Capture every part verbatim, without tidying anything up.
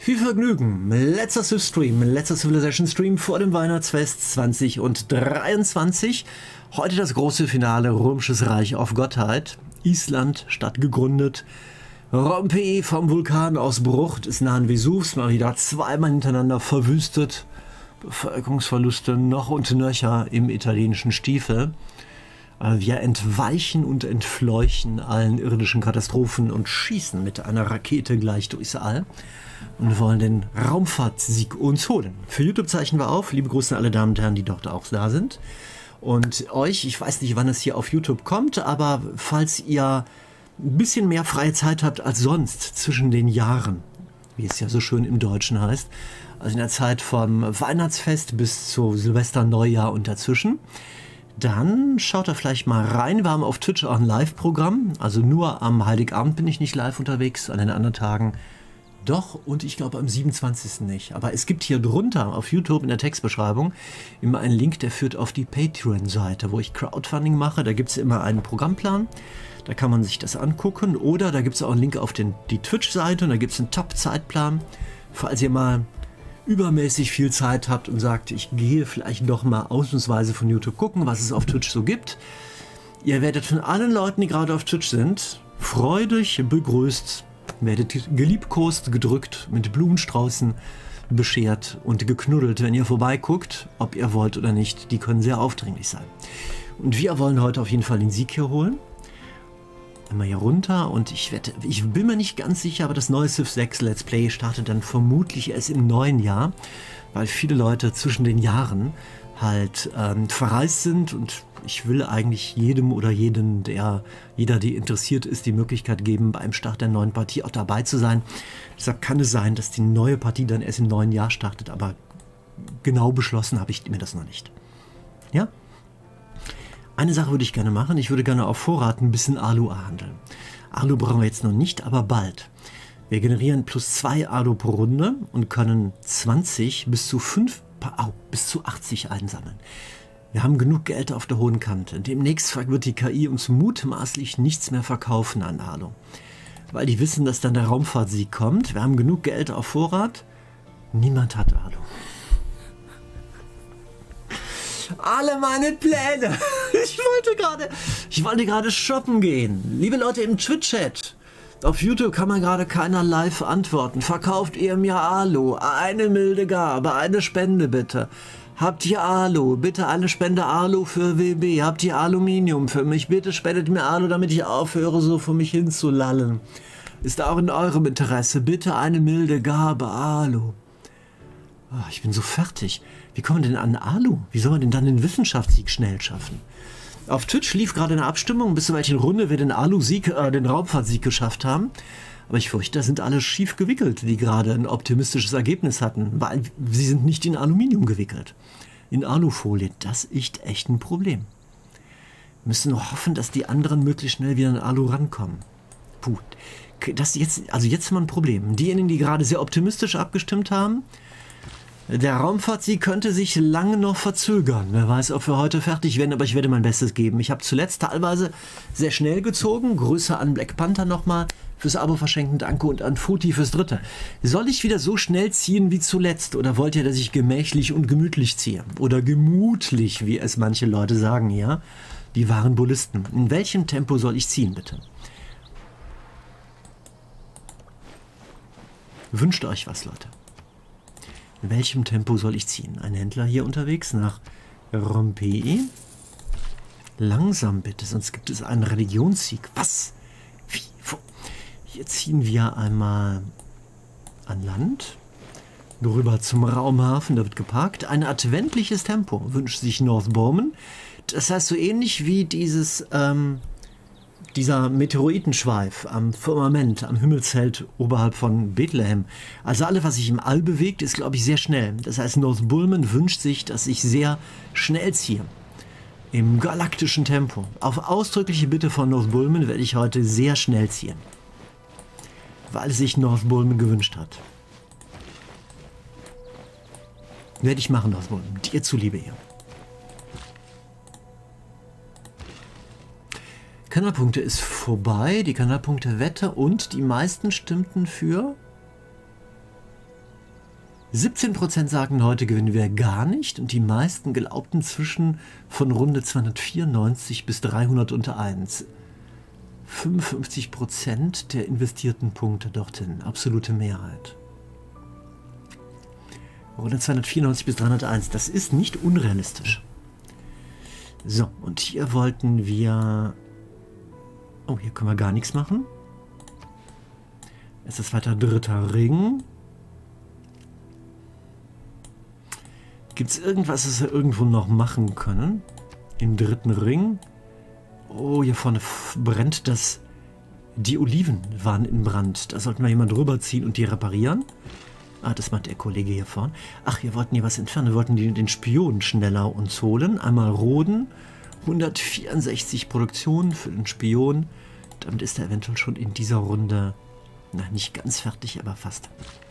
Viel Vergnügen, letzter Civ-Stream, letzter Civilization-Stream vor dem Weihnachtsfest zwanzig dreiundzwanzig. Heute das große Finale Römisches Reich auf Gottheit. Island, Stadt gegründet. Rompei vom Vulkanausbruch des nahen Vesuvs, mal wieder zweimal hintereinander verwüstet. Bevölkerungsverluste noch und nöcher im italienischen Stiefel. Wir entweichen und entfleuchen allen irdischen Katastrophen und schießen mit einer Rakete gleich durchs All und wollen den Raumfahrtsieg uns holen. Für YouTube zeichnen wir auf. Liebe Grüße an alle Damen und Herren, die dort auch da sind. Und euch, ich weiß nicht, wann es hier auf YouTube kommt, aber falls ihr ein bisschen mehr freie Zeit habt als sonst zwischen den Jahren, wie es ja so schön im Deutschen heißt, also in der Zeit vom Weihnachtsfest bis zu Silvester, Neujahr und dazwischen, dann schaut da vielleicht mal rein. Wir haben auf Twitch auch ein Live-Programm. Also nur am Heiligabend bin ich nicht live unterwegs, an den anderen Tagen doch. Und ich glaube am siebenundzwanzigsten nicht. Aber es gibt hier drunter auf YouTube in der Textbeschreibung immer einen Link, der führt auf die Patreon-Seite, wo ich Crowdfunding mache. Da gibt es immer einen Programmplan. Da kann man sich das angucken. Oder da gibt es auch einen Link auf den, die Twitch-Seite und da gibt es einen Top-Zeitplan. Falls ihr mal übermäßig viel Zeit habt und sagt, ich gehe vielleicht doch mal ausnahmsweise von YouTube gucken, was es auf Twitch so gibt. Ihr werdet von allen Leuten, die gerade auf Twitch sind, freudig begrüßt, werdet geliebkost, gedrückt, mit Blumenstraußen beschert und geknuddelt, wenn ihr vorbeiguckt, ob ihr wollt oder nicht. Die können sehr aufdringlich sein. Und wir wollen heute auf jeden Fall den Sieg hier holen. Einmal hier runter und ich wette, ich bin mir nicht ganz sicher, aber das neue Civ sechs Let's Play startet dann vermutlich erst im neuen Jahr, weil viele Leute zwischen den Jahren halt ähm, verreist sind und ich will eigentlich jedem oder jeden, der, jeder, der interessiert ist, die Möglichkeit geben, beim Start der neuen Partie auch dabei zu sein. Deshalb kann es sein, dass die neue Partie dann erst im neuen Jahr startet, aber genau beschlossen habe ich mir das noch nicht. Ja? Eine Sache würde ich gerne machen. Ich würde gerne auf Vorrat ein bisschen Alu handeln. Alu brauchen wir jetzt noch nicht, aber bald. Wir generieren plus zwei Alu pro Runde und können zwanzig bis zu fünf, oh, bis zu achtzig einsammeln. Wir haben genug Geld auf der hohen Kante. Demnächst wird die K I uns mutmaßlich nichts mehr verkaufen an Alu. Weil die wissen, dass dann der Raumfahrtsieg kommt. Wir haben genug Geld auf Vorrat. Niemand hat Alu. Alle meine Pläne. Ich wollte gerade, ich wollte gerade shoppen gehen. Liebe Leute im Twitch-Chat, auf YouTube kann man gerade keiner live antworten. Verkauft ihr mir Alu? Eine milde Gabe, eine Spende bitte. Habt ihr Alu? Bitte eine Spende Alu für W B. Habt ihr Aluminium für mich? Bitte spendet mir Alu, damit ich aufhöre, so vor mich hinzulallen. Ist auch in eurem Interesse. Bitte eine milde Gabe Alu. Oh, ich bin so fertig. Wie kommen wir denn an Alu? Wie soll man denn dann den Wissenschaftssieg schnell schaffen? Auf Twitch lief gerade eine Abstimmung, bis zu welchen Runde wir den Alu-Sieg, äh, den Raumfahrtsieg geschafft haben. Aber ich fürchte, da sind alle schief gewickelt, die gerade ein optimistisches Ergebnis hatten, weil sie sind nicht in Aluminium gewickelt. In Alufolie. Das ist echt ein Problem. Wir müssen nur hoffen, dass die anderen möglichst schnell wieder an Alu rankommen. Puh. Das jetzt, also jetzt haben wir ein Problem. Diejenigen, die gerade sehr optimistisch abgestimmt haben, der Raumfahrtsieg könnte sich lange noch verzögern. Wer weiß, ob wir heute fertig werden, aber ich werde mein Bestes geben. Ich habe zuletzt teilweise sehr schnell gezogen. Grüße an Black Panther nochmal fürs Abo verschenken, danke, und an Futi fürs Dritte. Soll ich wieder so schnell ziehen wie zuletzt oder wollt ihr, dass ich gemächlich und gemütlich ziehe? Oder gemutlich, wie es manche Leute sagen, ja? Die wahren Bullisten. In welchem Tempo soll ich ziehen, bitte? Wünscht euch was, Leute. In welchem Tempo soll ich ziehen? Ein Händler hier unterwegs nach Rompei. Langsam bitte, sonst gibt es einen Religionssieg. Was? Wie? Wo? Hier ziehen wir einmal an Land. Rüber zum Raumhafen, da wird geparkt. Ein adventliches Tempo wünscht sich North Bowman. Das heißt so ähnlich wie dieses... Ähm, Dieser Meteoritenschweif am Firmament, am Himmelszelt oberhalb von Bethlehem. Also alles, was sich im All bewegt, ist, glaube ich, sehr schnell. Das heißt, North Bowman wünscht sich, dass ich sehr schnell ziehe. Im galaktischen Tempo. Auf ausdrückliche Bitte von North Bowman werde ich heute sehr schnell ziehen. Weil sich North Bowman gewünscht hat. Werde ich machen, North Bowman. Dir zuliebe hier. Kanalpunkte ist vorbei, die Kanalpunkte Wette und die meisten stimmten für siebzehn Prozent sagen, heute gewinnen wir gar nicht und die meisten glaubten zwischen von Runde zweihundertvierundneunzig bis dreihunderteins. fünfundfünfzig Prozent der investierten Punkte dorthin, absolute Mehrheit. Runde zweihundertvierundneunzig bis dreihunderteins, das ist nicht unrealistisch. So, und hier wollten wir... Oh, hier können wir gar nichts machen. Es ist weiter dritter Ring. Gibt es irgendwas, was wir irgendwo noch machen können? Im dritten Ring. Oh, hier vorne brennt das. Die Oliven waren in Brand. Da sollten wir jemand rüberziehen und die reparieren. Ah, das macht der Kollege hier vorne. Ach, wir wollten hier was entfernen. Wir wollten die, den Spion schneller uns holen. Einmal roden. hundertvierundsechzig Produktionen für den Spion. Damit ist er eventuell schon in dieser Runde, na, nicht ganz fertig, aber fast.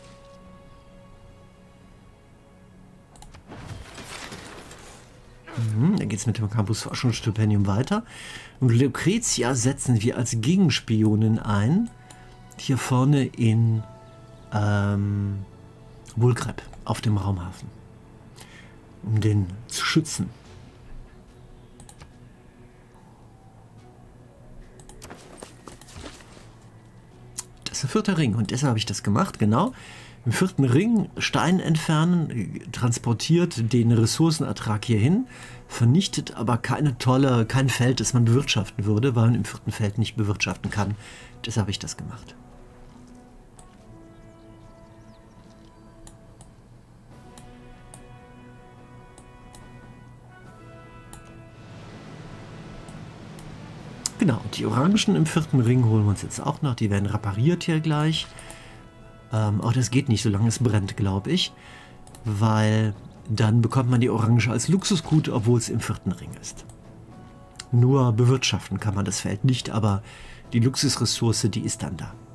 Mhm, dann geht es mit dem Campus-Forschungsstipendium weiter. Und Lucretia setzen wir als Gegenspionin ein. Hier vorne in ähm, Vulkrep auf dem Raumhafen. Um den zu schützen. Das ist der vierte Ring und deshalb habe ich das gemacht, genau. Im vierten Ring Stein entfernen, transportiert den Ressourcenertrag hierhin, vernichtet aber keine tolle, kein Feld, das man bewirtschaften würde, weil man im vierten Feld nicht bewirtschaften kann. Deshalb habe ich das gemacht. Genau, die Orangen im vierten Ring holen wir uns jetzt auch noch. Die werden repariert hier gleich. Ähm, auch das geht nicht, solange es brennt, glaube ich. Weil dann bekommt man die Orange als Luxusgut, obwohl es im vierten Ring ist. Nur bewirtschaften kann man das Feld nicht, aber die Luxusressource, die ist dann da.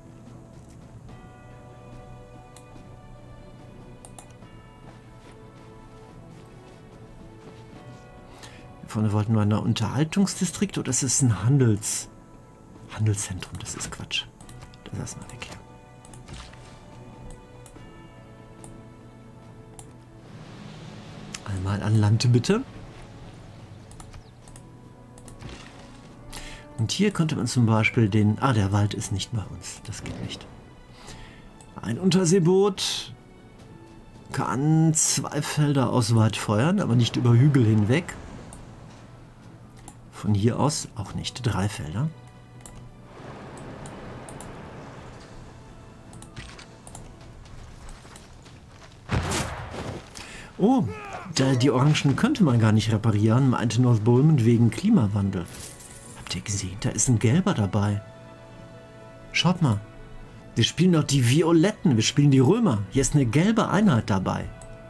Vorne wollten wir ein Unterhaltungsdistrikt oder ist es ein Handels Handelszentrum? Das ist Quatsch. Das lassen wir weg hier. Einmal an Land bitte. Und hier könnte man zum Beispiel den... Ah, der Wald ist nicht bei uns. Das geht nicht. Ein Unterseeboot kann zwei Felder aus weit feuern, aber nicht über Hügel hinweg. Von hier aus auch nicht. Drei Felder. Oh, da, die Orangen könnte man gar nicht reparieren, meinte Northumberland wegen Klimawandel. Habt ihr gesehen? Da ist ein Gelber dabei. Schaut mal. Wir spielen doch die Violetten. Wir spielen die Römer. Hier ist eine gelbe Einheit dabei.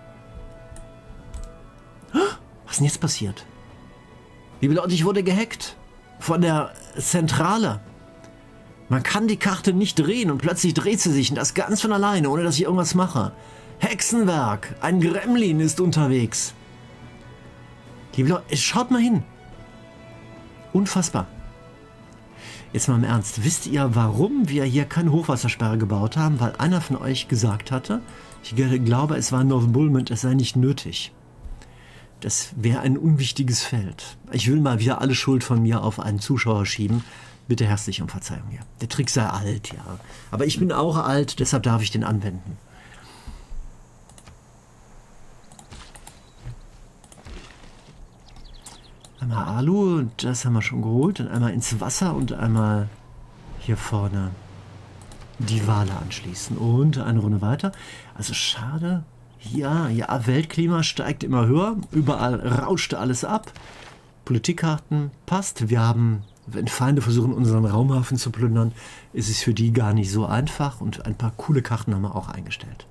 Was ist denn jetzt passiert? Liebe Leute, ich wurde gehackt von der Zentrale. Man kann die Karte nicht drehen und plötzlich dreht sie sich und das ganz von alleine, ohne dass ich irgendwas mache. Hexenwerk, ein Gremlin ist unterwegs. Liebe Leute, schaut mal hin. Unfassbar. Jetzt mal im Ernst, wisst ihr, warum wir hier keine Hochwassersperre gebaut haben? Weil einer von euch gesagt hatte, ich glaube, es war Northumberland, es sei nicht nötig. Das wäre ein unwichtiges Feld. Ich will mal wieder alle Schuld von mir auf einen Zuschauer schieben. Bitte herzlich um Verzeihung hier. Der Trick sei alt, ja. Aber ich bin auch alt, deshalb darf ich den anwenden. Einmal Alu, das haben wir schon geholt. Und einmal ins Wasser und einmal hier vorne die Wale anschließen. Und eine Runde weiter. Also schade. Ja, ja, Weltklima steigt immer höher. Überall rauscht alles ab. Politikkarten passt. Wir haben, wenn Feinde versuchen, unseren Raumhafen zu plündern, ist es für die gar nicht so einfach. Und ein paar coole Karten haben wir auch eingestellt.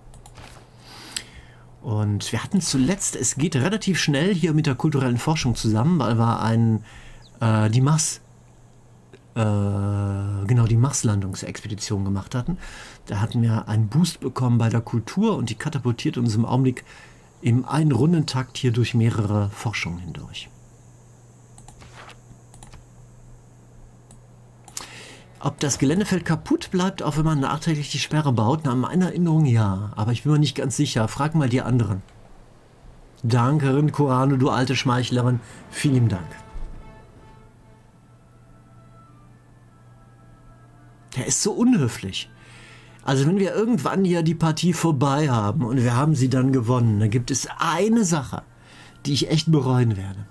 Und wir hatten zuletzt, es geht relativ schnell hier mit der kulturellen Forschung zusammen, weil wir ein, äh, die Mars, äh, genau, die Marslandungsexpedition gemacht hatten. Da hatten wir einen Boost bekommen bei der Kultur und die katapultiert uns im Augenblick im Ein-Runden-Takt hier durch mehrere Forschungen hindurch. Ob das Geländefeld kaputt bleibt, auch wenn man nachträglich die Sperre baut? Nach meiner Erinnerung ja, aber ich bin mir nicht ganz sicher. Frag mal die anderen. Danke, Rinkorano, du alte Schmeichlerin. Vielen Dank. Der ist so unhöflich. Also wenn wir irgendwann hier die Partie vorbei haben und wir haben sie dann gewonnen, dann gibt es eine Sache, die ich echt bereuen werde.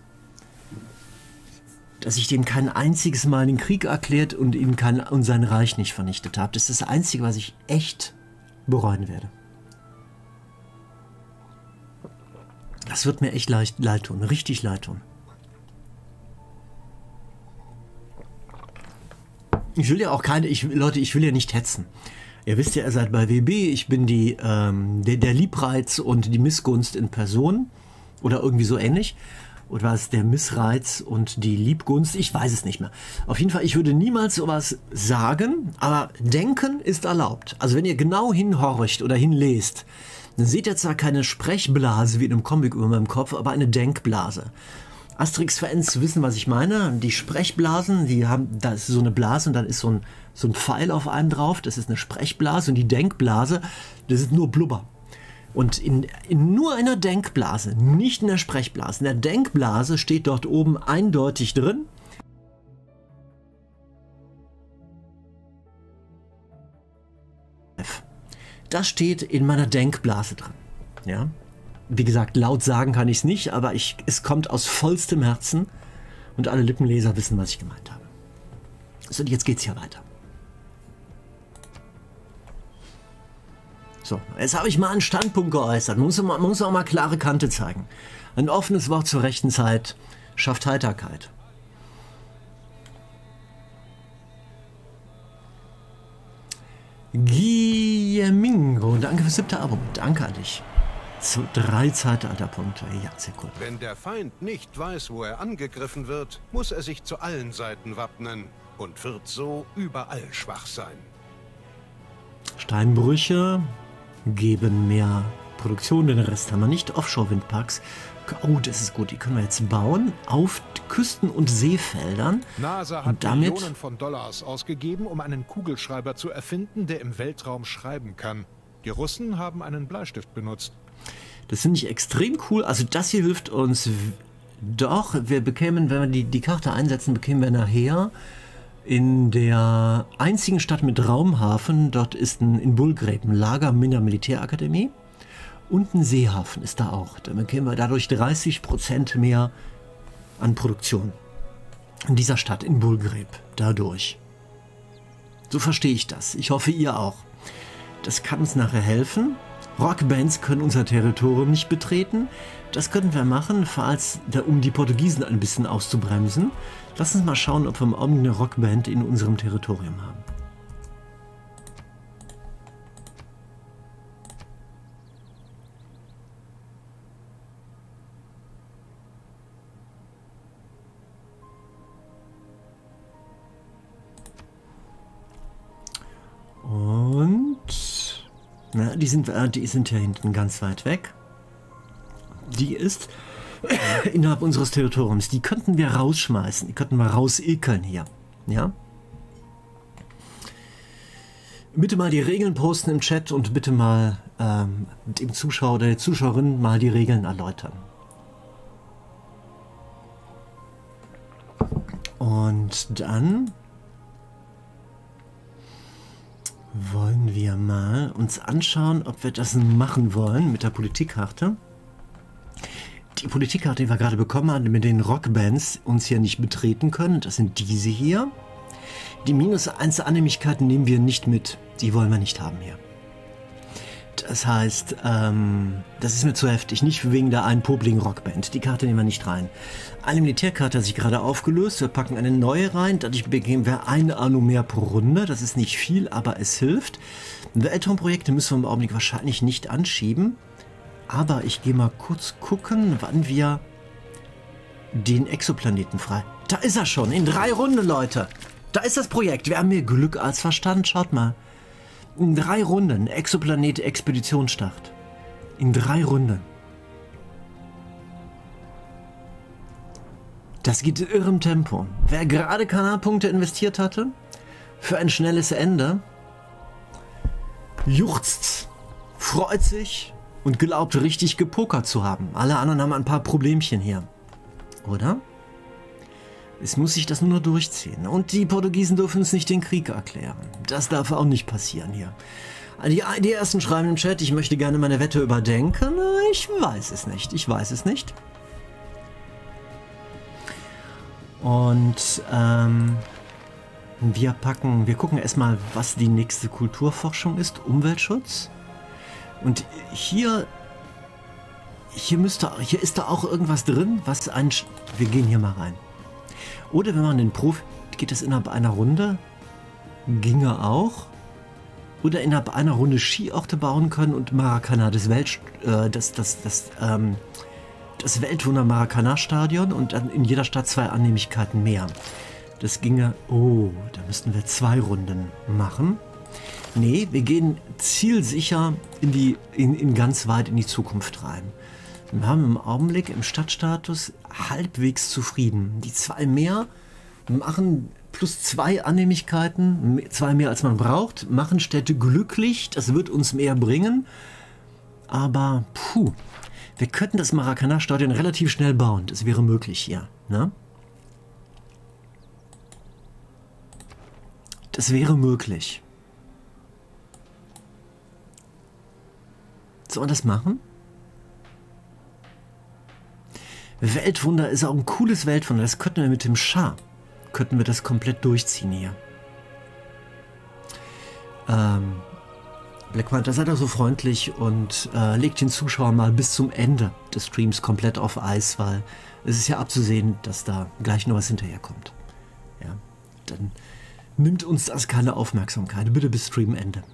Dass ich dem kein einziges Mal den Krieg erklärt und ihm kein, und sein Reich nicht vernichtet habe. Das ist das Einzige, was ich echt bereuen werde. Das wird mir echt leid, leid tun, richtig leid tun. Ich will ja auch keine, ich, Leute, ich will ja nicht hetzen. Ihr wisst ja, ihr seid bei W B, ich bin die, ähm, der, der Liebreiz und die Missgunst in Person oder irgendwie so ähnlich. Oder war es der Missreiz und die Liebgunst? Ich weiß es nicht mehr. Auf jeden Fall, ich würde niemals sowas sagen, aber denken ist erlaubt. Also wenn ihr genau hinhorcht oder hinlest, dann seht ihr zwar keine Sprechblase wie in einem Comic über meinem Kopf, aber eine Denkblase. Asterix-Fans wissen, was ich meine. Die Sprechblasen, die haben, da ist so eine Blase und dann ist so ein, so ein Pfeil auf einem drauf. Das ist eine Sprechblase und die Denkblase, das ist nur Blubber. Und in, in nur einer Denkblase, nicht in der Sprechblase, in der Denkblase steht dort oben eindeutig drin, das steht in meiner Denkblase drin. Ja? Wie gesagt, laut sagen kann ich es nicht, aber ich, es kommt aus vollstem Herzen und alle Lippenleser wissen, was ich gemeint habe. So, und jetzt geht's hier weiter. So, jetzt habe ich mal einen Standpunkt geäußert. Man muss, man muss auch mal klare Kante zeigen. Ein offenes Wort zur rechten Zeit schafft Heiterkeit. Guillemingo, danke fürs siebte Abo. Danke an dich. So, drei Zeitalterpunkte. Ja, sehr cool. Wenn der Feind nicht weiß, wo er angegriffen wird, muss er sich zu allen Seiten wappnen und wird so überall schwach sein. Steinbrüche geben mehr Produktion, den Rest haben wir nicht. Offshore-Windparks. Oh, das ist gut. Die können wir jetzt bauen auf Küsten- und Seefeldern. NASA hat und damit Millionen von Dollars ausgegeben, um einen Kugelschreiber zu erfinden, der im Weltraum schreiben kann. Die Russen haben einen Bleistift benutzt. Das finde ich extrem cool. Also das hier hilft uns doch. Wir bekämen, wenn wir die, die Karte einsetzen, bekämen wir nachher in der einzigen Stadt mit Raumhafen, dort ist ein, in Bullgräben, Lager mit der Militärakademie und ein Seehafen ist da auch. Da bekämen wir dadurch dreißig Prozent mehr an Produktion in dieser Stadt, in Bullgräb, dadurch. So verstehe ich das. Ich hoffe, ihr auch. Das kann uns nachher helfen. Rockbands können unser Territorium nicht betreten. Das könnten wir machen, falls, um die Portugiesen ein bisschen auszubremsen. Lass uns mal schauen, ob wir im Augenblick eine Rockband in unserem Territorium haben. Und na, die sind, die sind hier hinten ganz weit weg. Die ist innerhalb unseres Territoriums. Die könnten wir rausschmeißen. Die könnten wir rausekeln hier. Ja? Bitte mal die Regeln posten im Chat und bitte mal ähm, dem Zuschauer oder der Zuschauerin mal die Regeln erläutern. Und dann wollen wir mal uns anschauen, ob wir das machen wollen mit der Politikkarte. Die Politikkarte, die wir gerade bekommen haben, mit den Rockbands uns hier nicht betreten können, das sind diese hier. Die minus eins Annehmlichkeiten nehmen wir nicht mit. Die wollen wir nicht haben hier. Das heißt, ähm, das ist mir zu heftig. Nicht wegen der einen popligen Rockband. Die Karte nehmen wir nicht rein. Eine Militärkarte hat sich gerade aufgelöst. Wir packen eine neue rein. Dadurch bekommen wir eine Anno mehr pro Runde. Das ist nicht viel, aber es hilft. Weltraumprojekte müssen wir im Augenblick wahrscheinlich nicht anschieben. Aber ich gehe mal kurz gucken, wann wir den Exoplaneten frei... Da ist er schon, in drei Runden, Leute. Da ist das Projekt. Wir haben mehr Glück als Verstand. Schaut mal. In drei Runden. Exoplanet Expeditionsstart. In drei Runden. Das geht in irrem Tempo. Wer gerade Kanalpunkte investiert hatte, für ein schnelles Ende, juchzt, freut sich und glaubt richtig gepokert zu haben. Alle anderen haben ein paar Problemchen hier. Oder? Es muss sich das nur noch durchziehen. Und die Portugiesen dürfen uns nicht den Krieg erklären. Das darf auch nicht passieren hier. Die, die ersten schreiben im Chat, ich möchte gerne meine Wette überdenken. Ich weiß es nicht. Ich weiß es nicht. Und ähm, wir packen, wir gucken erstmal, was die nächste Kulturforschung ist. Umweltschutz. Und hier, hier müsste, hier ist da auch irgendwas drin, was ein, wir gehen hier mal rein. Oder wenn man den Profi, geht das innerhalb einer Runde? Ginge auch. Oder innerhalb einer Runde Skiorte bauen können und Maracanã, das Welt, äh, das, das, das, ähm, das Weltwunder Maracanã-Stadion und dann in jeder Stadt zwei Annehmlichkeiten mehr. Das ginge, oh, da müssten wir zwei Runden machen. Nee, wir gehen zielsicher in, die, in, in ganz weit in die Zukunft rein. Wir haben im Augenblick im Stadtstatus halbwegs zufrieden. Die zwei mehr machen plus zwei Annehmlichkeiten, zwei mehr als man braucht, machen Städte glücklich, das wird uns mehr bringen. Aber puh, wir könnten das Maracanã-Stadion relativ schnell bauen, das wäre möglich hier. Ne? Das wäre möglich. Sollen wir das machen? Weltwunder ist auch ein cooles Weltwunder. Das könnten wir mit dem Schah, könnten wir das komplett durchziehen hier. Ähm, Black Panther, seid doch so freundlich und äh, legt den Zuschauer mal bis zum Ende des Streams komplett auf Eis, weil es ist ja abzusehen, dass da gleich noch was hinterherkommt. Ja, dann nimmt uns das keine Aufmerksamkeit. Bitte bis Streamende.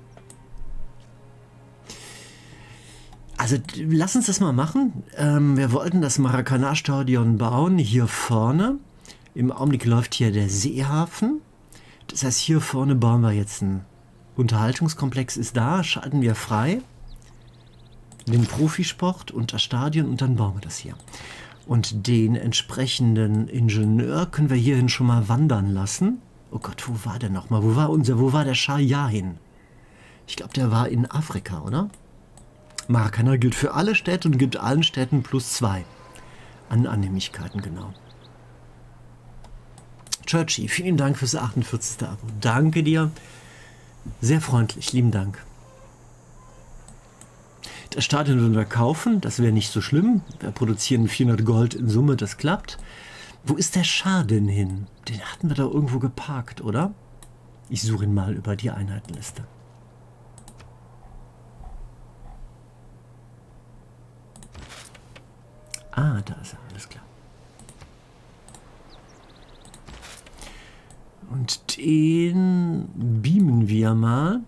Also lass uns das mal machen. Ähm, wir wollten das Maracanã-Stadion bauen, hier vorne. Im Augenblick läuft hier der Seehafen. Das heißt, hier vorne bauen wir jetzt einen Unterhaltungskomplex, ist da, schalten wir frei. Den Profisport und das Stadion und dann bauen wir das hier. Und den entsprechenden Ingenieur können wir hierhin schon mal wandern lassen. Oh Gott, wo war der nochmal? Wo war unser, wo war der Schah Jahin? Ich glaube, der war in Afrika, oder? Maracanã gilt für alle Städte und gibt allen Städten plus zwei an Annehmlichkeiten, genau. Churchy, vielen Dank fürs achtundvierzigste Abo. Danke dir. Sehr freundlich, lieben Dank. Das Stadion würden wir kaufen, das wäre nicht so schlimm. Wir produzieren vierhundert Gold in Summe, das klappt. Wo ist der Schah denn hin? Den hatten wir da irgendwo geparkt, oder? Ich suche ihn mal über die Einheitenliste. Ah, da ist er, alles klar. Und den beamen wir mal.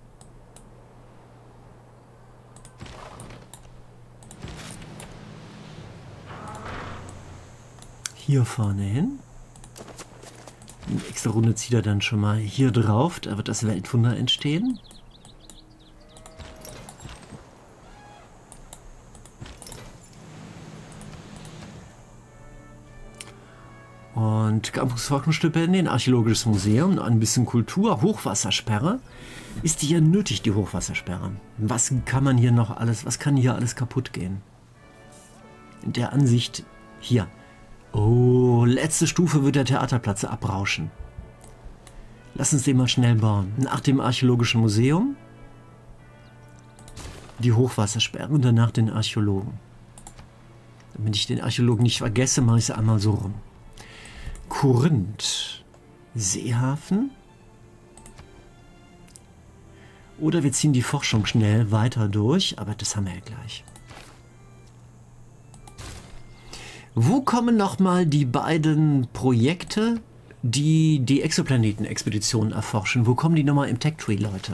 Hier vorne hin. Eine extra Runde zieht er dann schon mal hier drauf. Da wird das Weltwunder entstehen. Und Campus-Forschungsstipendien, Archäologisches Museum, ein bisschen Kultur, Hochwassersperre. Ist die hier nötig, die Hochwassersperre? Was kann man hier noch alles, was kann hier alles kaputt gehen? In der Ansicht hier. Oh, letzte Stufe wird der Theaterplatz abrauschen. Lass uns den mal schnell bauen. Nach dem Archäologischen Museum die Hochwassersperre und danach den Archäologen. Damit ich den Archäologen nicht vergesse, mache ich es einmal so rum. Korinth, Seehafen. Oder wir ziehen die Forschung schnell weiter durch, aber das haben wir ja gleich. Wo kommen nochmal die beiden Projekte, die die Exoplaneten-Expeditionen erforschen? Wo kommen die nochmal im Tech-Tree, Leute?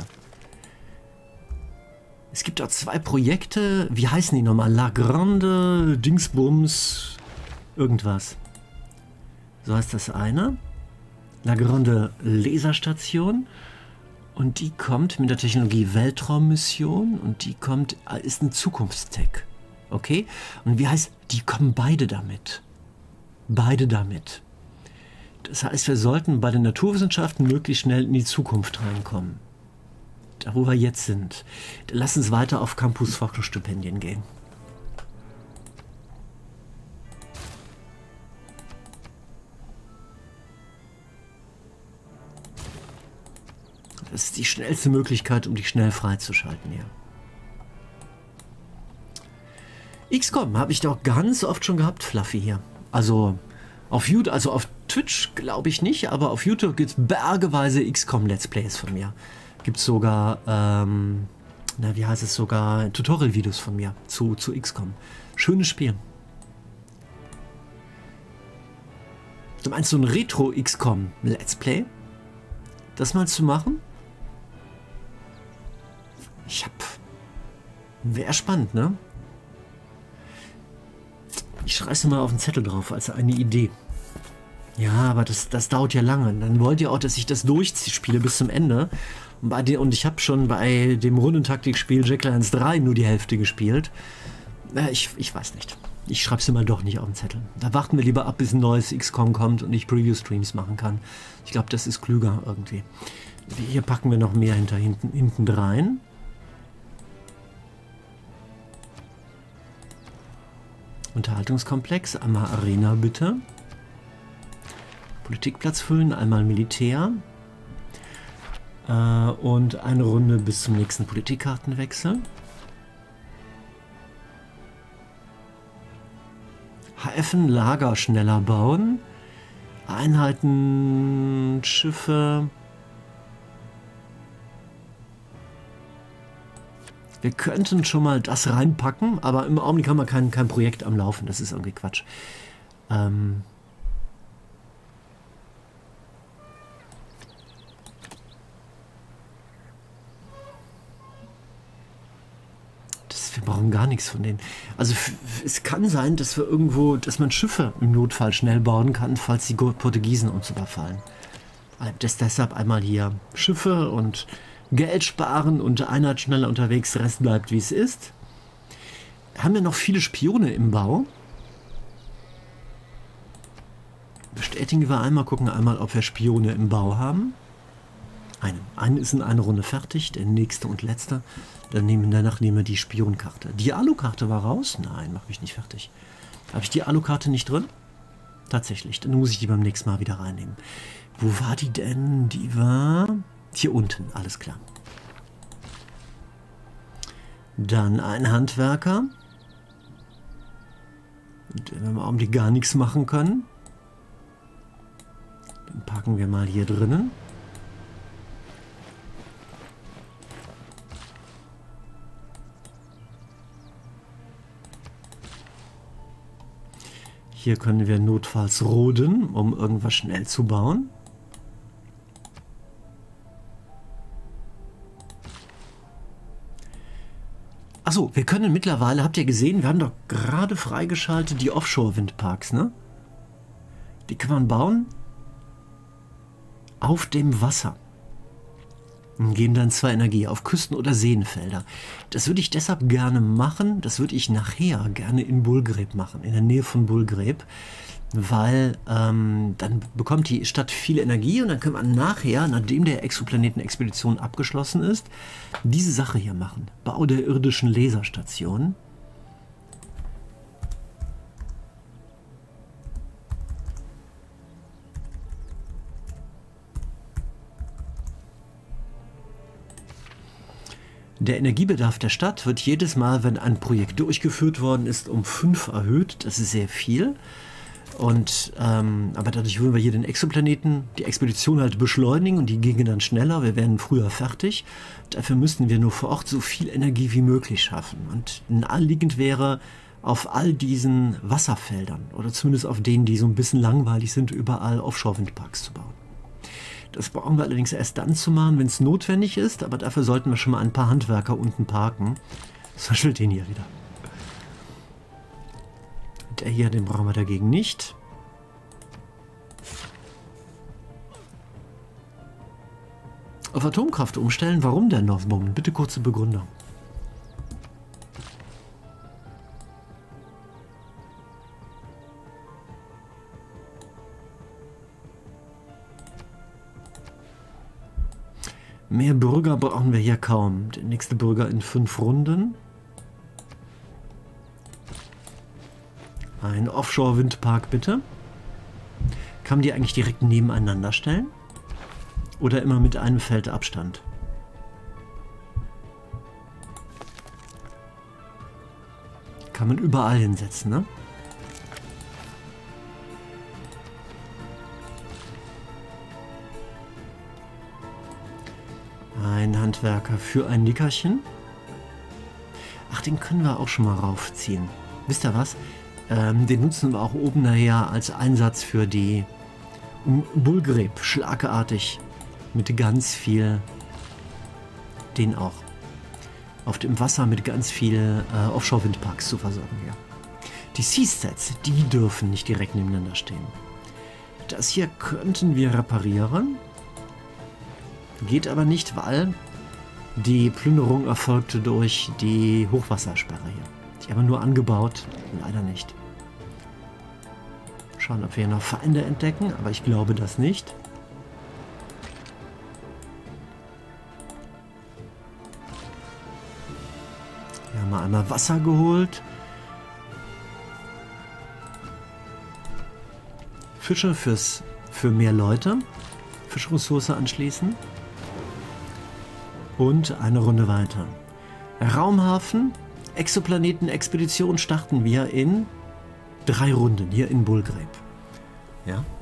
Es gibt dort zwei Projekte, wie heißen die nochmal? La Grande, Dingsbums, irgendwas. So heißt das eine. La Grande Laserstation. Und die kommt mit der Technologie Weltraummission und die kommt, ist ein Zukunftstech. Okay? Und wie heißt, die kommen beide damit. Beide damit. Das heißt, wir sollten bei den Naturwissenschaften möglichst schnell in die Zukunft reinkommen. Da, wo wir jetzt sind. Dann lass uns weiter auf Campus-Forschungsstipendien gehen. Das ist die schnellste Möglichkeit, um dich schnell freizuschalten hier. X COM habe ich doch ganz oft schon gehabt, Fluffy hier. Also auf YouTube, also auf Twitch glaube ich nicht, aber auf YouTube gibt es bergeweise X COM Let's Plays von mir. Gibt es sogar, ähm, na wie heißt es, sogar Tutorial-Videos von mir zu, zu X COM. Schönes Spiel. Du meinst so ein Retro-X COM Let's Play? Das mal zu machen? Ich hab... Wäre spannend, ne? Ich schreibe mal auf den Zettel drauf, als eine Idee. Ja, aber das, das dauert ja lange. Dann wollt ihr auch, dass ich das durchspiele bis zum Ende. Und, bei den, und ich habe schon bei dem Rundentaktikspiel Jacklands drei nur die Hälfte gespielt. Äh, ich, ich weiß nicht. Ich schreibe es immer doch nicht auf den Zettel. Da warten wir lieber ab, bis ein neues X COM kommt und ich Preview-Streams machen kann. Ich glaube, das ist klüger irgendwie. Hier packen wir noch mehr hinter hinten, hinten rein. Unterhaltungskomplex, einmal Arena bitte. Politikplatz füllen, einmal Militär. Äh, und eine Runde bis zum nächsten Politikkartenwechsel. Häfen, Lager schneller bauen. Einheiten, Schiffe. Wir könnten schon mal das reinpacken, aber im Augenblick haben wir kein, kein Projekt am Laufen. Das ist irgendwie Quatsch. Ähm das, wir brauchen gar nichts von denen. Also es kann sein, dass wir irgendwo, dass man Schiffe im Notfall schnell bauen kann, falls die Portugiesen uns überfallen. Das, deshalb einmal hier Schiffe und Geld sparen und Einheit schneller unterwegs, der Rest bleibt wie es ist. Haben wir noch viele Spione im Bau? Bestätigen wir einmal, gucken einmal, ob wir Spione im Bau haben. Einen. Einen ist in einer Runde fertig, der nächste und letzte. Dann nehmen, danach nehmen wir die Spionkarte. Die Alukarte war raus? Nein, mach mich nicht fertig. Habe ich die Alukarte nicht drin? Tatsächlich, dann muss ich die beim nächsten Mal wieder reinnehmen. Wo war die denn? Die war... Hier unten, alles klar. Dann ein Handwerker. Wenn wir im Augenblick gar nichts machen können, dann packen wir mal hier drinnen. Hier können wir notfalls roden, um irgendwas schnell zu bauen. Achso, wir können mittlerweile, habt ihr gesehen, wir haben doch gerade freigeschaltet die Offshore-Windparks, ne? Die kann man bauen auf dem Wasser. Und geben dann zwar Energie auf Küsten oder Seenfelder. Das würde ich deshalb gerne machen, das würde ich nachher gerne in Bulgreb machen, in der Nähe von Bulgreb. Weil ähm, dann bekommt die Stadt viel Energie und dann können wir nachher, nachdem der Exoplanetenexpedition abgeschlossen ist, diese Sache hier machen. Bau der irdischen Laserstation. Der Energiebedarf der Stadt wird jedes Mal, wenn ein Projekt durchgeführt worden ist, um fünf erhöht. Das ist sehr viel. Und, ähm, aber dadurch würden wir hier den Exoplaneten, die Expedition halt beschleunigen und die gingen dann schneller, wir werden früher fertig. Dafür müssten wir nur vor Ort so viel Energie wie möglich schaffen. Und naheliegend wäre, auf all diesen Wasserfeldern oder zumindest auf denen, die so ein bisschen langweilig sind, überall Offshore-Windparks zu bauen. Das brauchen wir allerdings erst dann zu machen, wenn es notwendig ist, aber dafür sollten wir schon mal ein paar Handwerker unten parken. Zum Beispiel den hier wieder. Der hier, den brauchen wir dagegen nicht. Auf Atomkraft umstellen? Warum denn, Northbound? Bitte kurze Begründung. Mehr Bürger brauchen wir hier kaum. Der nächste Bürger in fünf Runden. Ein Offshore-Windpark bitte. Kann man die eigentlich direkt nebeneinander stellen? Oder immer mit einem Feld Abstand? Kann man überall hinsetzen, ne? Ein Handwerker für ein Nickerchen. Ach, den können wir auch schon mal raufziehen. Wisst ihr was? Ähm, den nutzen wir auch oben nachher als Einsatz für die Bullgreb. Schlagartig. Mit ganz viel... Den auch. Auf dem Wasser mit ganz viel äh, Offshore-Windparks zu versorgen. Ja. Die Seasets, die dürfen nicht direkt nebeneinander stehen. Das hier könnten wir reparieren. Geht aber nicht, weil die Plünderung erfolgte durch die Hochwassersperre hier. Die haben wir nur angebaut, leider nicht. Schauen, ob wir hier noch Feinde entdecken, aber ich glaube das nicht. Hier haben wir einmal Wasser geholt. Fische fürs, für mehr Leute. Fischressource anschließen. Und eine Runde weiter. Raumhafen, Exoplaneten-Expedition starten wir in drei Runden hier in Bullgreb. Ja.